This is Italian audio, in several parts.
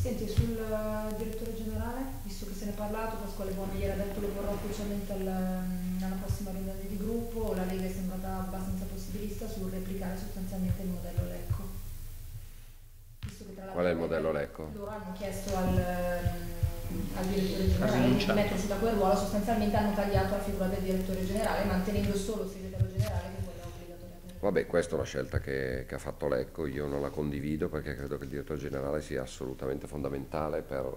Senti, sul direttore generale, visto che se ne è parlato, Pasquale Bono ieri ha detto lo vorrò ufficialmente alla prossima riunione di gruppo, la Lega è sembrata abbastanza possibilista sul replicare sostanzialmente il modello Lecco. Visto che tra Qual è il l'altro modello Lecco? loro hanno chiesto al direttore generale di rinunciato. mettersi da quel ruolo, sostanzialmente hanno tagliato la figura del direttore generale, mantenendo solo il segretario generale che è quella obbligatoria per Vabbè, questa è una scelta che ha fatto Lecco, io non la condivido perché credo che il direttore generale sia assolutamente fondamentale per,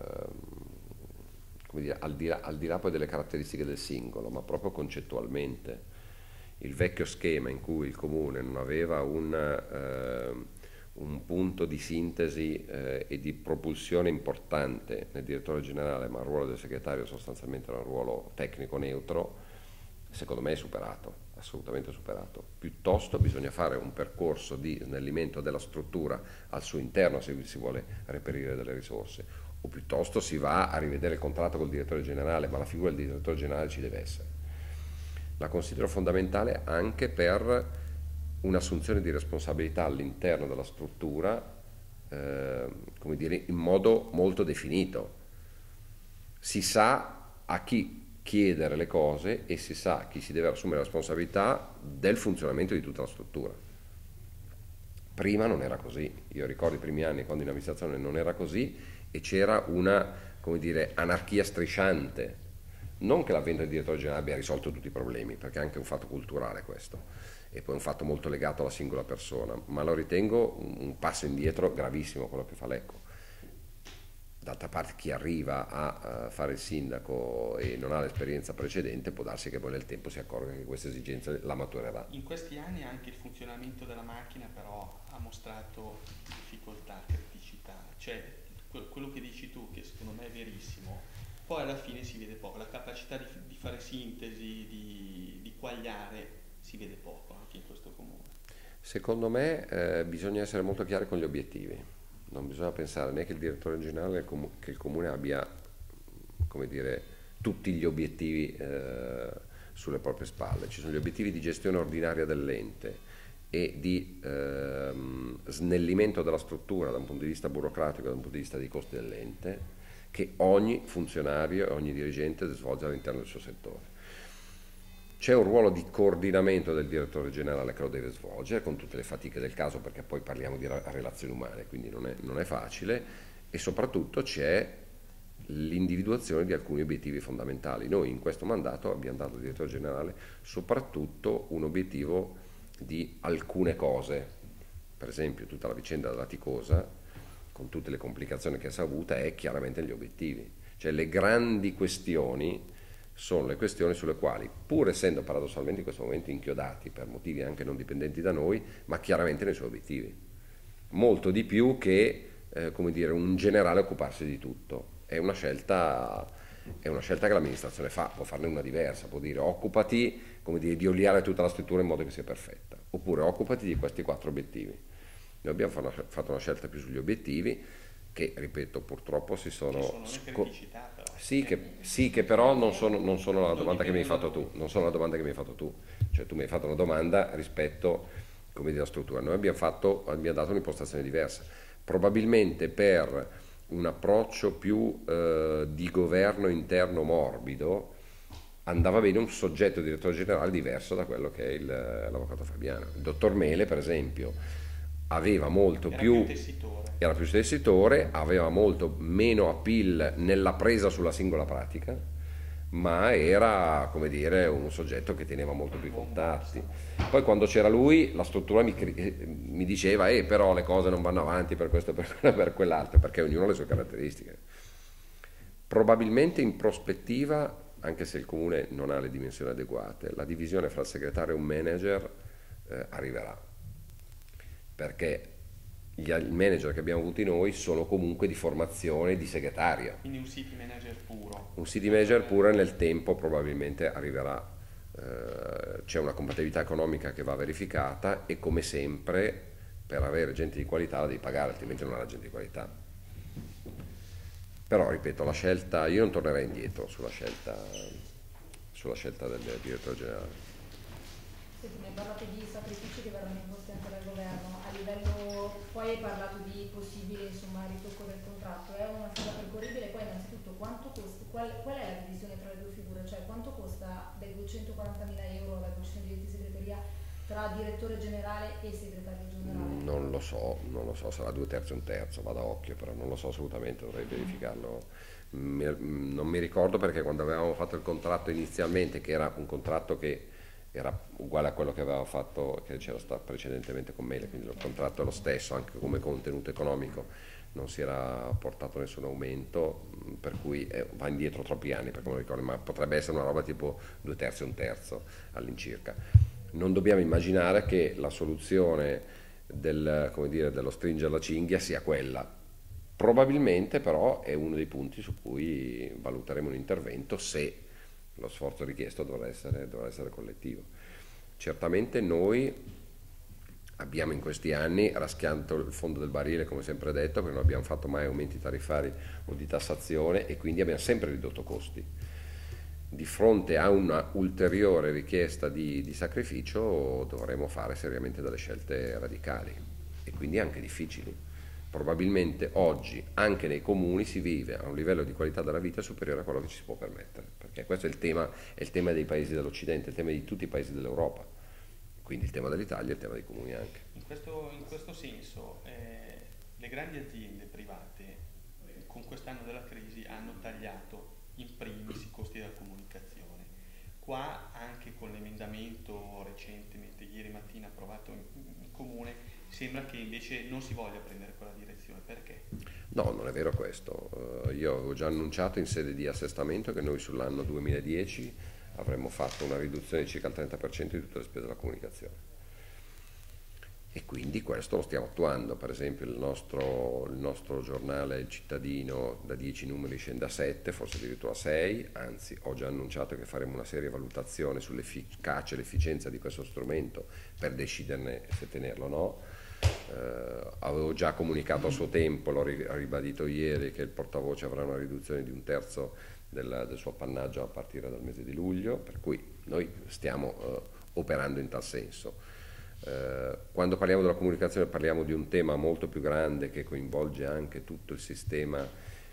come dire, al di là poi delle caratteristiche del singolo, ma proprio concettualmente. Il vecchio schema in cui il comune non aveva un punto di sintesi e di propulsione importante nel direttore generale, ma il ruolo del segretario sostanzialmente era un ruolo tecnico neutro, secondo me è superato, assolutamente superato. Piuttosto bisogna fare un percorso di snellimento della struttura al suo interno se si vuole reperire delle risorse, o piuttosto si va a rivedere il contratto col direttore generale, ma la figura del direttore generale ci deve essere. La considero fondamentale anche per un'assunzione di responsabilità all'interno della struttura, come dire, in modo molto definito. Si sa a chi chiedere le cose e si sa chi si deve assumere la responsabilità del funzionamento di tutta la struttura. Prima non era così, io ricordo i primi anni quando in amministrazione non era così e c'era una, come dire, anarchia strisciante. Non che l'avvento del direttore generale abbia risolto tutti i problemi, perché è anche un fatto culturale questo, e poi un fatto molto legato alla singola persona, ma lo ritengo un passo indietro gravissimo quello che fa Lecco. D'altra parte chi arriva a fare il sindaco e non ha l'esperienza precedente può darsi che poi nel tempo si accorga che questa esigenza la maturerà. In questi anni anche il funzionamento della macchina però ha mostrato difficoltà, criticità, cioè quello che dici tu, che secondo me è verissimo, poi alla fine si vede poco, la capacità di fare sintesi, di quagliare, si vede poco anche in questo comune. Secondo me bisogna essere molto chiari con gli obiettivi, non bisogna pensare né che il direttore generale che il comune abbia, come dire, tutti gli obiettivi sulle proprie spalle. Ci sono gli obiettivi di gestione ordinaria dell'ente e di snellimento della struttura da un punto di vista burocratico, da un punto di vista dei costi dell'ente, che ogni funzionario e ogni dirigente svolge all'interno del suo settore. C'è un ruolo di coordinamento del direttore generale che lo deve svolgere con tutte le fatiche del caso, perché poi parliamo di relazioni umane, quindi non è facile, e soprattutto c'è l'individuazione di alcuni obiettivi fondamentali. Noi in questo mandato abbiamo dato al direttore generale soprattutto un obiettivo di alcune cose, per esempio tutta la vicenda della Ticosa, con tutte le complicazioni che si è avuta, è chiaramente gli obiettivi, cioè le grandi questioni sono le questioni sulle quali, pur essendo paradossalmente in questo momento inchiodati per motivi anche non dipendenti da noi, ma chiaramente nei suoi obiettivi, molto di più che come dire, un generale occuparsi di tutto. È una scelta che l'amministrazione fa, può farne una diversa, può dire occupati, come dire, di oliare tutta la struttura in modo che sia perfetta, oppure occupati di questi 4 obiettivi. Noi abbiamo fatto una scelta più sugli obiettivi che, ripeto, purtroppo si sono... le criticità però. Sì, che però non sono la domanda che mi hai fatto tu, non sono la domanda che mi hai fatto tu, cioè tu mi hai fatto una domanda rispetto, come dire, alla struttura. Noi abbiamo dato un'impostazione diversa, probabilmente per un approccio più di governo interno morbido andava bene un soggetto direttore generale diverso da quello che è l'avvocato Fabiano. Il dottor Mele, per esempio, aveva molto più era più tessitore, aveva molto meno appeal nella presa sulla singola pratica, ma era, come dire, un soggetto che teneva molto più i contatti. Poi quando c'era lui la struttura mi diceva però le cose non vanno avanti per questo, per quello, per quell'altro, perché ognuno ha le sue caratteristiche. Probabilmente in prospettiva, anche se il comune non ha le dimensioni adeguate, la divisione fra il segretario e un manager arriverà, perché i manager che abbiamo avuti noi sono comunque di formazione di segretario. Quindi un city manager puro. Un city manager puro nel tempo probabilmente arriverà. C'è una compatibilità economica che va verificata e come sempre per avere gente di qualità la devi pagare, altrimenti non ha la gente di qualità. Però ripeto, la scelta, io non tornerei indietro sulla scelta del direttore generale. Senti, mi hai parlato di sacrifici che verranno imposti anche dal governo. A livello poi hai parlato di possibile insomma ritocco del contratto, è una strada percorribile, poi innanzitutto quanto costa, qual è la divisione tra le due figure, cioè quanto costa dai 240.000 euro alla concessione di segreteria tra direttore generale e segretario generale? Non lo so, sarà 2/3 e 1/3, vado a occhio, però non lo so assolutamente, dovrei verificarlo. Non mi ricordo perché quando avevamo fatto il contratto inizialmente, che era un contratto che era uguale a quello che aveva fatto, che c'era stato precedentemente con Mele, quindi il contratto è lo stesso, anche come contenuto economico non si era portato nessun aumento, per cui va indietro troppi anni, perché non ricordo, ma potrebbe essere una roba tipo 2/3 e 1/3 all'incirca. Non dobbiamo immaginare che la soluzione come dire, dello stringere la cinghia sia quella. Probabilmente però è uno dei punti su cui valuteremo un intervento se lo sforzo richiesto dovrà essere collettivo. Certamente noi abbiamo in questi anni raschiato il fondo del barile, come sempre detto, perché non abbiamo fatto mai aumenti tariffari o di tassazione e quindi abbiamo sempre ridotto costi. Di fronte a una ulteriore richiesta di sacrificio dovremo fare seriamente delle scelte radicali e quindi anche difficili. Probabilmente oggi anche nei comuni si vive a un livello di qualità della vita superiore a quello che ci si può permettere, perché questo è il tema dei paesi dell'Occidente, il tema di tutti i paesi dell'Europa, quindi il tema dell'Italia e il tema dei comuni anche. In questo senso le grandi aziende private con quest'anno della crisi hanno tagliato in primis i costi della comunicazione. Qua anche con l'emendamento recentemente, ieri mattina approvato in comune, sembra che invece non si voglia prendere quella direzione. Perché? No, non è vero questo. Io avevo già annunciato in sede di assestamento che noi sull'anno 2010 avremmo fatto una riduzione di circa il 30% di tutte le spese della comunicazione. E quindi questo lo stiamo attuando. Per esempio il nostro giornale Il Cittadino da 10 numeri scende a 7, forse addirittura a 6, anzi ho già annunciato che faremo una seria valutazione sull'efficacia e l'efficienza di questo strumento per deciderne se tenerlo o no. Avevo già comunicato a suo tempo, l'ho ribadito ieri, che il portavoce avrà una riduzione di 1/3 del suo appannaggio a partire dal mese di luglio, per cui noi stiamo operando in tal senso. Quando parliamo della comunicazione parliamo di un tema molto più grande che coinvolge anche tutto il sistema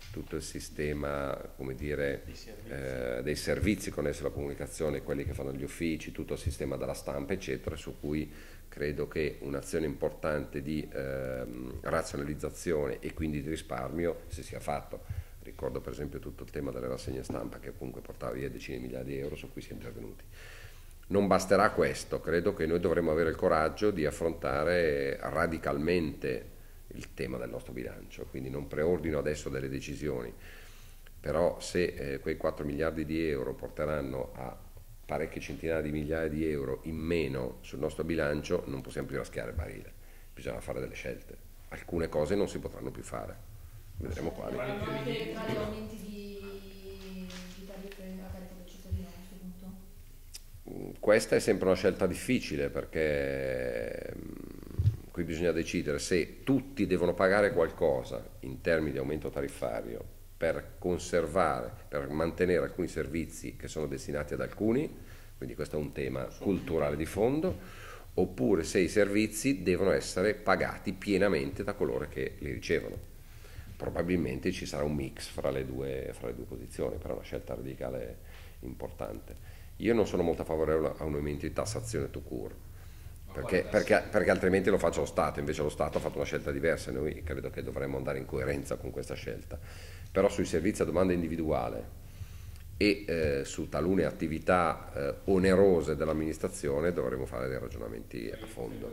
come dire, dei servizi connessi alla comunicazione, quelli che fanno gli uffici, tutto il sistema della stampa eccetera, su cui credo che un'azione importante di razionalizzazione e quindi di risparmio si sia fatto. Ricordo per esempio tutto il tema delle rassegne stampa che comunque portava via decine di migliaia di euro, su cui si è intervenuti. Non basterà questo, credo che noi dovremo avere il coraggio di affrontare radicalmente il tema del nostro bilancio, quindi non preordino adesso delle decisioni, però se quei 4 miliardi di euro porteranno a parecchie centinaia di migliaia di euro in meno sul nostro bilancio, non possiamo più raschiare il barile, bisogna fare delle scelte, alcune cose non si potranno più fare, vedremo quali. Tra gli aumenti di tariffe a carico del cittadino a questo punto? Questa è sempre una scelta difficile perché qui bisogna decidere se tutti devono pagare qualcosa in termini di aumento tariffario per conservare, per mantenere alcuni servizi che sono destinati ad alcuni, quindi questo è un tema culturale di fondo, oppure se i servizi devono essere pagati pienamente da coloro che li ricevono. Probabilmente ci sarà un mix fra le due posizioni, però è una scelta radicale importante. Io non sono molto favorevole a un aumento di tassazione tout court, perché altrimenti lo faccia lo Stato, invece lo Stato ha fatto una scelta diversa e noi credo che dovremmo andare in coerenza con questa scelta. Però sui servizi a domanda individuale e su talune attività onerose dell'amministrazione dovremo fare dei ragionamenti a fondo.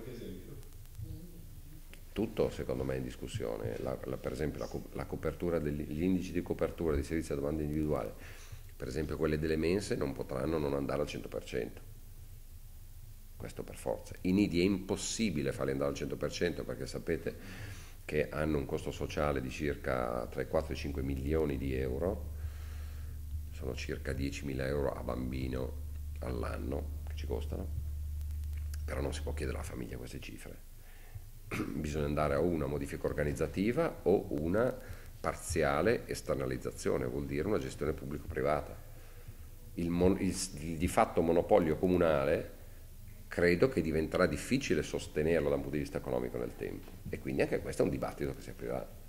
Tutto secondo me è in discussione, per esempio la copertura gli indici di copertura dei servizi a domanda individuale, per esempio quelle delle mense non potranno non andare al 100%, questo per forza. I nidi è impossibile farli andare al 100% perché sapete che hanno un costo sociale di circa tra i 4 e i 5 milioni di euro, sono circa 10.000 euro a bambino all'anno che ci costano, però non si può chiedere alla famiglia queste cifre. Bisogna andare a una modifica organizzativa o una parziale esternalizzazione, vuol dire una gestione pubblico-privata. Il di fatto monopolio comunale credo che diventerà difficile sostenerlo da un punto di vista economico nel tempo, e quindi anche questo è un dibattito che si aprirà.